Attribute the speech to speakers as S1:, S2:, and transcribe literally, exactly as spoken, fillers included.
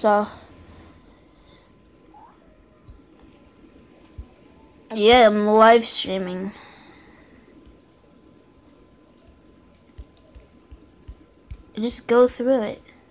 S1: so yeah, I'm live streaming. Just go through it.